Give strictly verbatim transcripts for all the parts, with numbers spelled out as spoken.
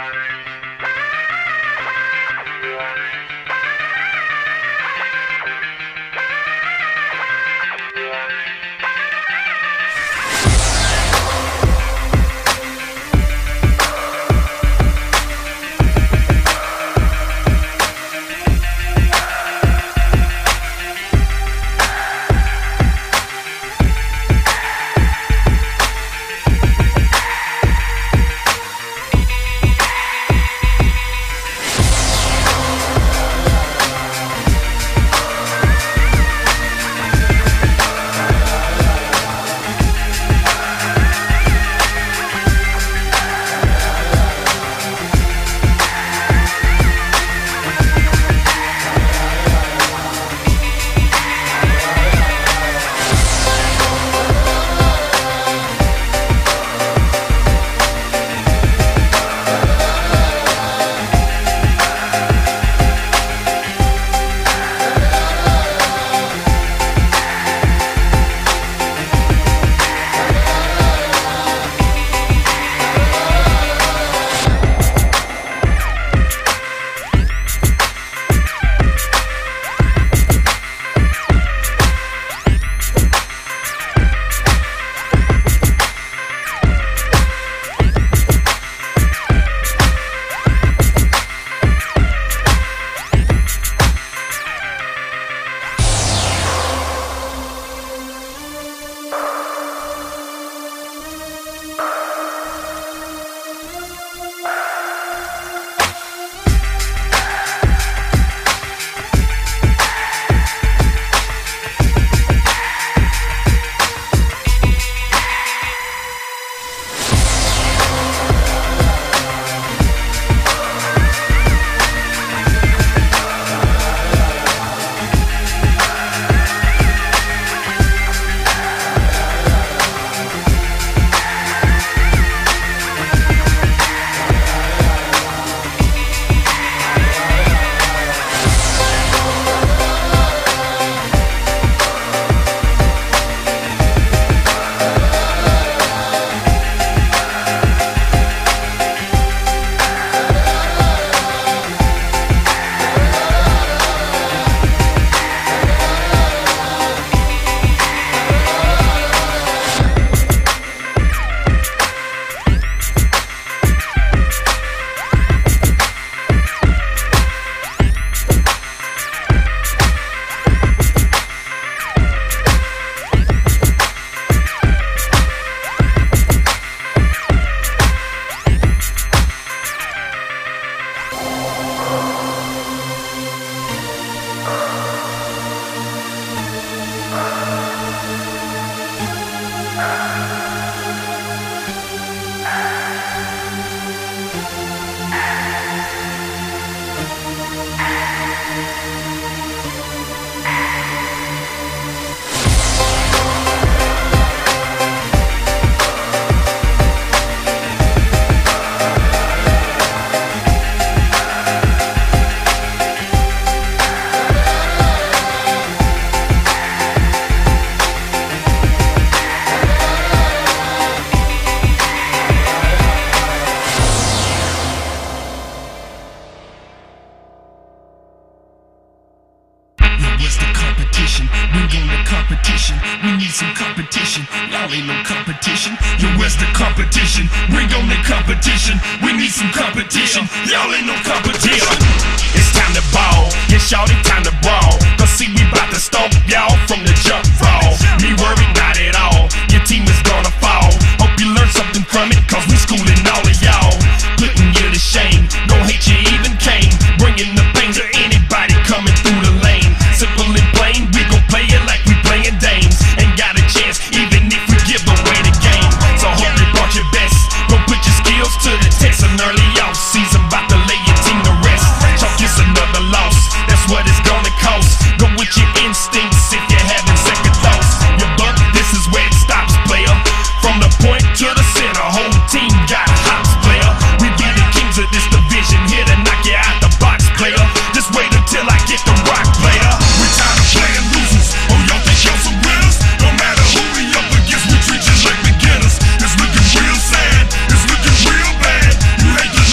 competition. Bring on the competition. We need some competition. Y'all ain't no competition. It's time to ball. Yeah, shawty, time to brawl. Cause see, we bout to stomp y'all from the jump raw. Me worried not at all. Your team is gonna fall. Hope you learn something from it, cause we schooling all of y'all. Putting you to shame. Don't hate you even came. Bringing the pain to anybody coming through the lane. Simple and plain, we gon' play it like we playing dames. Ain't got a chance, even if we give away the game. So hope you brought your best. Go put your skills to the test. An early off season, bout to lay your team to rest. Chalk is another loss, that's what it's gonna cost. Go with your instincts if you're having second thoughts. Your buck, this is where it stops, player. From the point to the center, whole team got hops, player. We be the kings of this division, here to knock you out the box, player. Just wait until I get the rock, player. We tired of playing losers. Oh, y'all think y'all some winners? No matter who we up against, we treat you like beginners. It's looking real sad, it's looking real bad. You hate the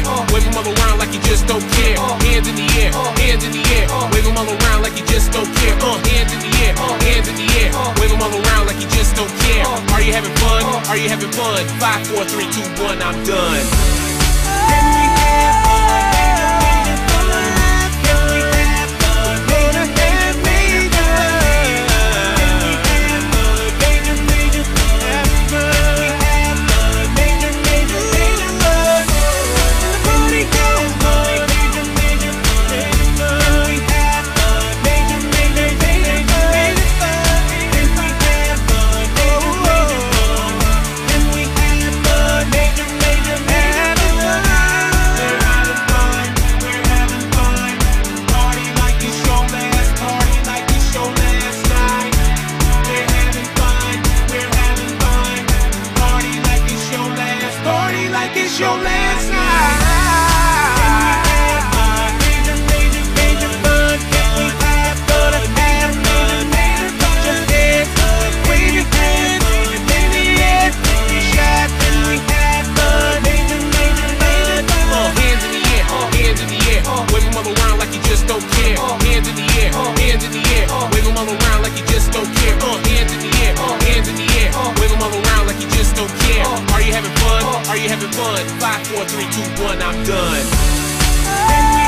Wave them all around like you just don't care. Hands in the air, hands in the air. Wave them all around like you just don't care. Uh, hands in the air, hands in the air. Wave them all around like you just don't care. Are you having fun? Are you having fun? Five, four, three, two, one, I'm done. It's your last night. Major, major, major fun. Can we have fun? Have fun. Just dance. Wave your hands in the air. Take a shot. Can we have fun? Major, major, major fun. Uh, hands in the air. Hands in the air. Wave them all around like you just don't care. Hands in the air. Hands in the air. Wave them all around like you just don't care. Uh, hands in the air. Hands in the air. Wave them all around like you just don't care. Are you having fun? Are you having fun? Five, four, three, two, one, I'm done.